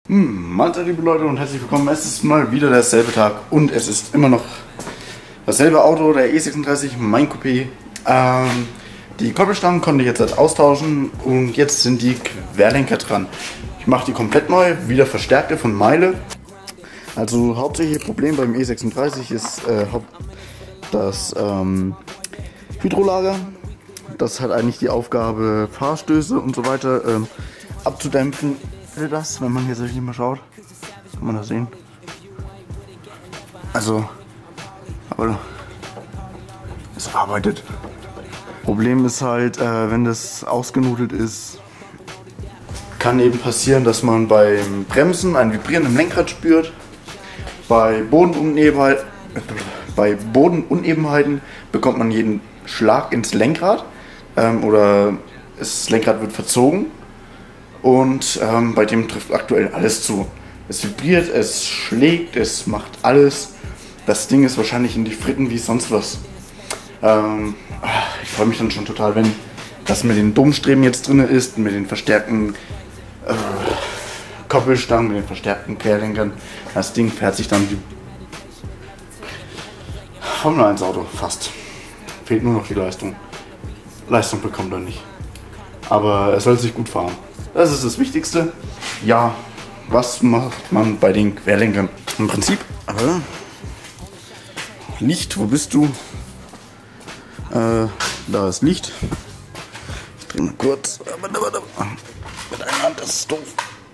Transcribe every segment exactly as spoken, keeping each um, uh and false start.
Hm, Mahlzeit, liebe Leute, und herzlich willkommen. Es ist mal wieder derselbe Tag und es ist immer noch dasselbe Auto, der E sechsunddreißig, mein Coupé. Ähm, die Koppelstangen konnte ich jetzt halt austauschen und jetzt sind die Querlenker dran. Ich mache die komplett neu, wieder verstärkte von Meile. Also hauptsächliches Problem beim E sechsunddreißig ist äh, das ähm, Hydrolager. Das hat eigentlich die Aufgabe, Fahrstöße und so weiter ähm, abzudämpfen. Das, wenn man hier sich nicht mehr schaut, kann man das sehen. Also, aber es arbeitet. Problem ist halt, äh, wenn das ausgenudelt ist, kann eben passieren, dass man beim Bremsen ein Vibrieren im Lenkrad spürt. Bei Bodenunebenheiten, bei Bodenunebenheiten bekommt man jeden Schlag ins Lenkrad ähm, oder das Lenkrad wird verzogen. Und ähm, bei dem trifft aktuell alles zu. Es vibriert, es schlägt, es macht alles. Das Ding ist wahrscheinlich in die Fritten wie sonst was. Ähm, ich freue mich dann schon total, wenn das mit den Domstreben jetzt drin ist, mit den verstärkten äh, Koppelstangen, mit den verstärkten Querlenkern. Das Ding fährt sich dann wie Formel eins Auto, fast. Fehlt nur noch die Leistung. Leistung bekommt er nicht. Aber es soll sich gut fahren. Das ist das Wichtigste. Ja, was macht man bei den Querlenkern? Im Prinzip, aber Licht, wo bist du? Äh, da ist Licht. Ich drehe mal kurz. Mit einer Hand, das ist doof.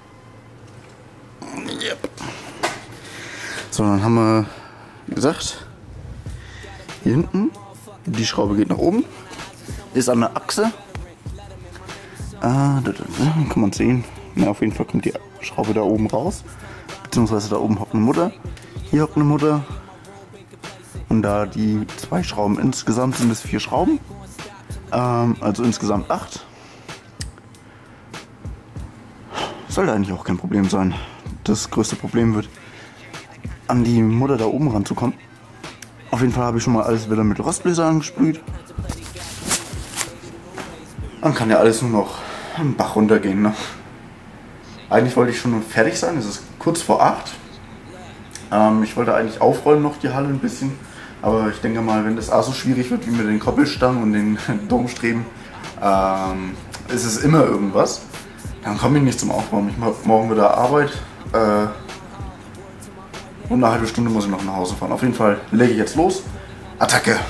Yep. So, dann haben wir gesagt, hier hinten, die Schraube geht nach oben, ist an der Achse. Ah, da, da, da kann man sehen. Ja, auf jeden Fall kommt die Schraube da oben raus. Beziehungsweise da oben hockt eine Mutter. Hier hockt eine Mutter. Und da die zwei Schrauben, insgesamt sind es vier Schrauben. Ähm, also insgesamt acht. Sollte eigentlich auch kein Problem sein. Das größte Problem wird, an die Mutter da oben ranzukommen. Auf jeden Fall habe ich schon mal alles wieder mit Rostbläser angesprüht. Dann kann ja alles nur noch am Bach runtergehen. Ne? Eigentlich wollte ich schon fertig sein, es ist kurz vor acht. Ähm, ich wollte eigentlich aufräumen noch die Halle ein bisschen. Aber ich denke mal, wenn das auch so schwierig wird wie mit den Koppelstangen und den Domstreben, ähm, ist es immer irgendwas. Dann komme ich nicht zum Aufräumen. Ich mache morgen wieder Arbeit. Äh, und eine halbe Stunde muss ich noch nach Hause fahren. Auf jeden Fall lege ich jetzt los. Attacke!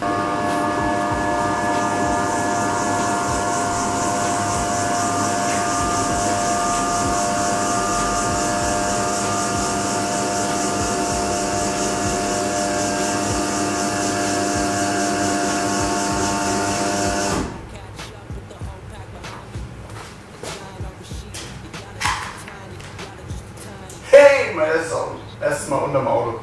Hey, mein erstes Auto. Erstes Mal unterm Auto.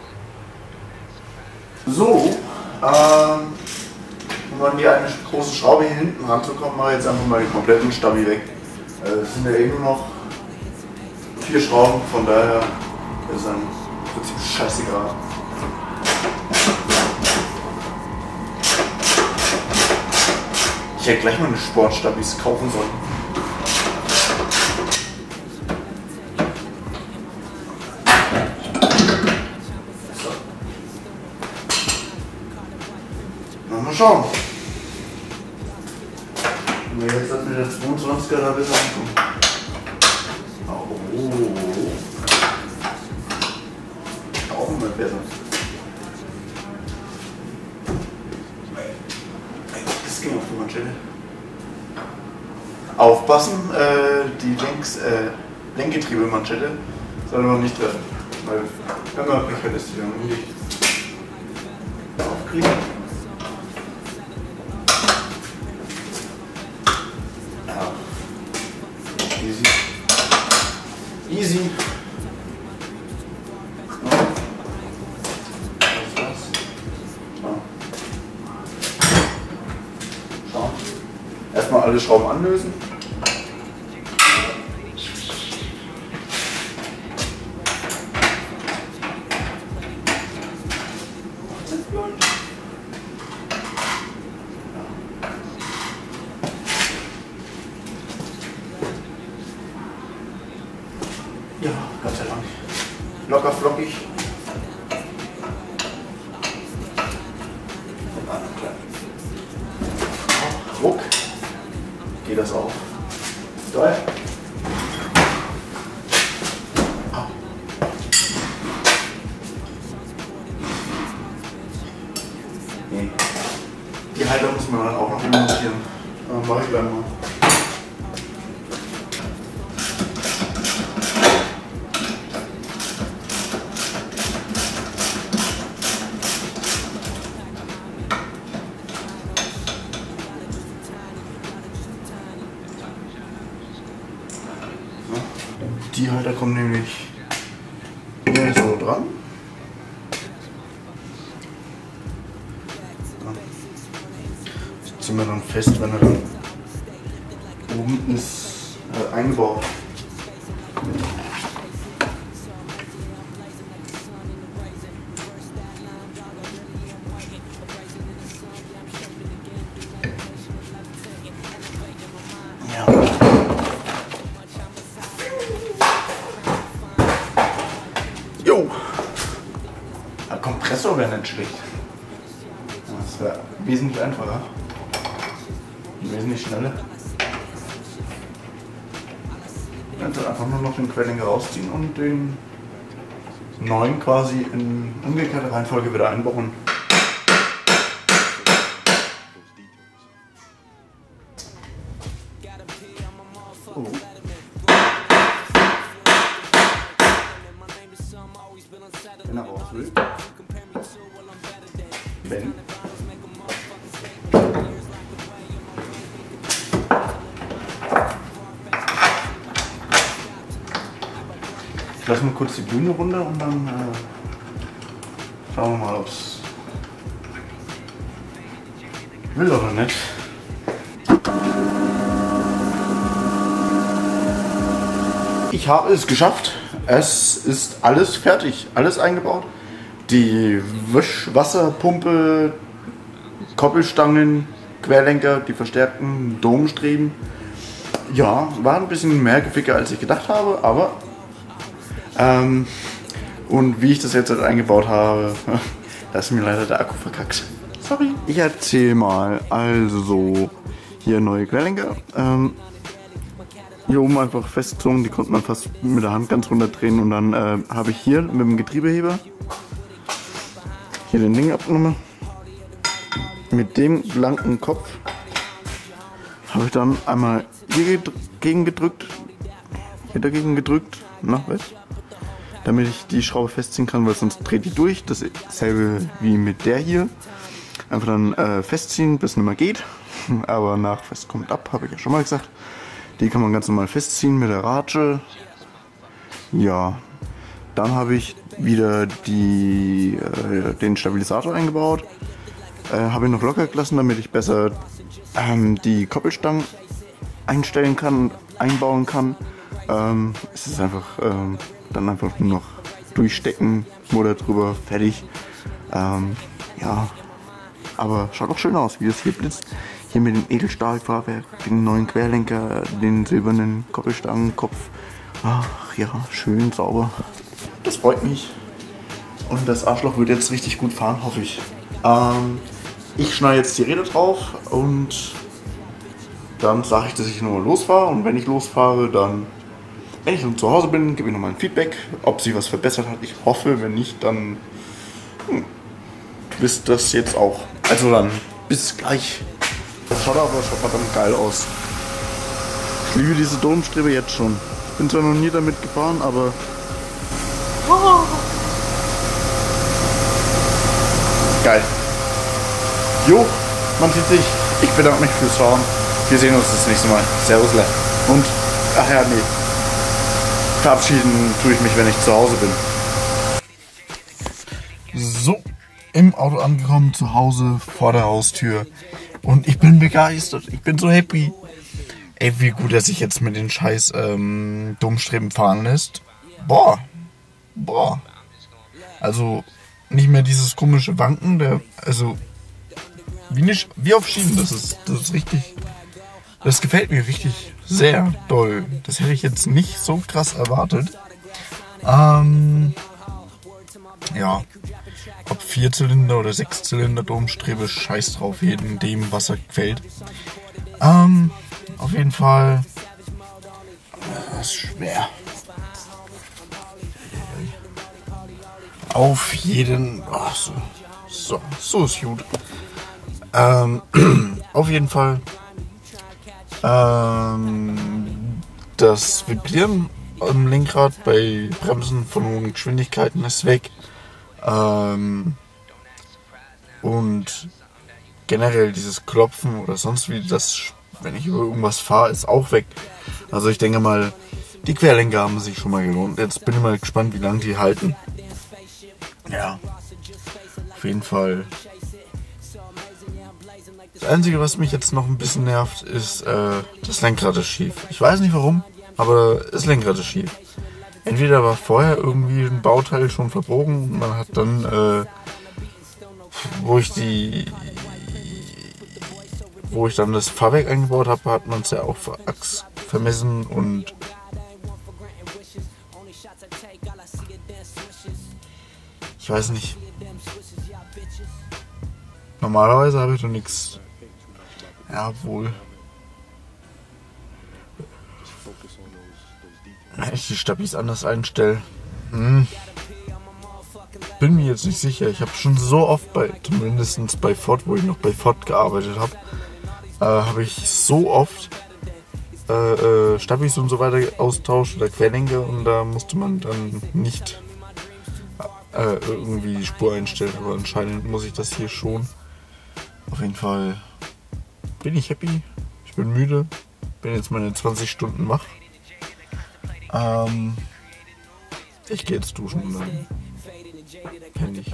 So, ähm, um an die eine große Schraube hier hinten ranzukommen, mache ich jetzt einfach mal den kompletten Stabi weg. Äh, es sind ja eben nur noch vier Schrauben, von daher ist es dann im Prinzip scheißegal. Ich hätte gleich mal eine Sportstabis kaufen sollen. Mal schauen. Wenn wir jetzt mit der zweiundzwanziger da besser ankommen. Oh. Auch immer besser. Das ging auf die Manschette. Aufpassen, äh, die Lenks, äh, Lenkgetriebemanschette soll man nicht treffen. Weil wenn man Pech hat, ist die dann nicht aufkriegen. Easy. Easy. Ja. Was ist das? Ja. Schau. Erstmal alle Schrauben anlösen. Ja. locker flockig. Ruck geht das auf. Geil. Nee. Die Halter muss man dann auch noch montieren. Dann mache ich gleich mal. Die Halter kommen nämlich hier so dran. Das ziehen wir dann fest, wenn er dann oben ist, äh, eingebaut. Jo! Der Kompressor wäre nicht schlecht. Das wäre wesentlich einfacher. Und wesentlich schneller. Dann einfach nur noch den Querlenker rausziehen und den neuen quasi in umgekehrter Reihenfolge wieder einbauen. Oh. Wenn er raus will. Wenn. Ich lasse mal kurz die Bühne runter und dann äh, schauen wir mal, ob es will oder nicht. Ich habe es geschafft. Es ist alles fertig, alles eingebaut. Die Wischwasserpumpe, Koppelstangen, Querlenker, die verstärkten Domstreben. Ja, war ein bisschen mehr Geficke als ich gedacht habe, aber ähm, und wie ich das jetzt halt eingebaut habe, da ist mir leider der Akku verkackt. Sorry. Ich erzähl mal, also hier neue Querlenker. Ähm, Hier oben einfach festgezogen, die konnte man fast mit der Hand ganz runter drehen und dann äh, habe ich hier mit dem Getriebeheber hier den Ding abgenommen. Mit dem blanken Kopf habe ich dann einmal hier gegen gedrückt, hier dagegen gedrückt, na, was? Damit ich die Schraube festziehen kann, weil sonst dreht die durch. Dasselbe wie mit der hier. Einfach dann äh, festziehen, bis es nicht mehr geht. Aber nach fest kommt ab, habe ich ja schon mal gesagt. Die kann man ganz normal festziehen mit der Ratsche. Ja, dann habe ich wieder die, äh, den Stabilisator eingebaut. Äh, habe ihn noch locker gelassen, damit ich besser ähm, die Koppelstangen einstellen kann, einbauen kann. Ähm, es ist einfach ähm, dann einfach nur noch durchstecken, Motor drüber, fertig. Ähm, ja, aber schaut auch schön aus, wie das hier blitzt. Hier mit dem Edelstahlfahrwerk, den neuen Querlenker, den silbernen Koppelstangenkopf. Ach ja, schön sauber. Das freut mich. Und das Arschloch wird jetzt richtig gut fahren, hoffe ich. Ähm, ich schneide jetzt die Räder drauf und dann sage ich, dass ich nur losfahre. Und wenn ich losfahre, dann, wenn ich dann zu Hause bin, gebe ich nochmal ein Feedback, ob sie was verbessert hat. Ich hoffe, wenn nicht, dann hm, wisst das jetzt auch. Also dann, bis gleich. Das schaut aber schon verdammt geil aus. Ich liebe diese Domstrebe jetzt schon. Ich bin zwar noch nie damit gefahren, aber... Oh. Geil. Jo, man sieht sich. Ich bedanke mich fürs Schauen. Wir sehen uns das nächste Mal. Servusle. Und, ach ja, nee. Verabschieden tue ich mich, wenn ich zu Hause bin. So, im Auto angekommen, zu Hause, vor der Haustür. Und ich bin begeistert, ich bin so happy. Ey, wie gut, dass sich jetzt mit den scheiß ähm, Domstreben fahren lässt. Boah, boah. Also nicht mehr dieses komische Wanken, der, also wie, nicht, wie auf Schienen, das ist, das ist richtig, das gefällt mir richtig sehr doll. Das hätte ich jetzt nicht so krass erwartet. Ähm, ja, ob Vierzylinder oder Sechszylinder Domstrebe, scheiß drauf, jedem dem, was er gefällt. Ähm, auf jeden Fall, das ist schwer. Auf jeden, oh, so, so, so ist gut. Ähm, auf jeden Fall, ähm, das Vibrieren am Lenkrad bei Bremsen von hohen Geschwindigkeiten ist weg. Ähm, und generell dieses Klopfen oder sonst wie das, wenn ich über irgendwas fahre, ist auch weg. Also ich denke mal, die Querlenker haben sich schon mal gelohnt. Jetzt bin ich mal gespannt, wie lange die halten. Ja, auf jeden Fall. Das Einzige, was mich jetzt noch ein bisschen nervt, ist, äh, das Lenkrad ist schief. Ich weiß nicht warum, aber das Lenkrad ist schief. Entweder war vorher irgendwie ein Bauteil schon verbogen und man hat dann, äh, wo ich die, wo ich dann das Fahrwerk eingebaut habe, hat man es ja auch für Achs vermessen und ich weiß nicht. Normalerweise habe ich doch nichts. Ja, wohl. Wenn ich die Stabis anders einstelle. Hm. Bin mir jetzt nicht sicher. Ich habe schon so oft bei, zumindest bei Ford, wo ich noch bei Ford gearbeitet habe, äh, habe ich so oft äh, äh, Stabis und so weiter austauscht oder Querlenker und da musste man dann nicht äh, irgendwie die Spur einstellen. Aber anscheinend muss ich das hier schon. Auf jeden Fall bin ich happy. Ich bin müde. Bin jetzt meine zwanzig Stunden wach. Ähm, ich gehe jetzt duschen und dann kenn ich.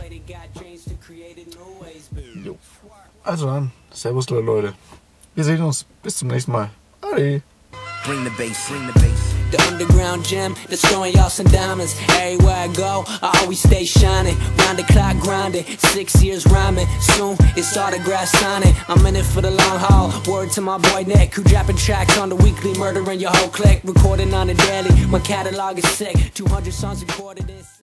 Jo. Also dann, servus Leute. Wir sehen uns. Bis zum nächsten Mal. Ade. Bring the bass, bring the bass. The underground gym that's throwing y'all some diamonds. Everywhere I go, I always stay shining. Round the clock grinding, six years rhyming. Soon it's autograph signing. I'm in it for the long haul. Word to my boy Nick, who dropping tracks on the weekly, murdering your whole clique. Recording on the daily, my catalog is sick. two hundred songs recorded. This.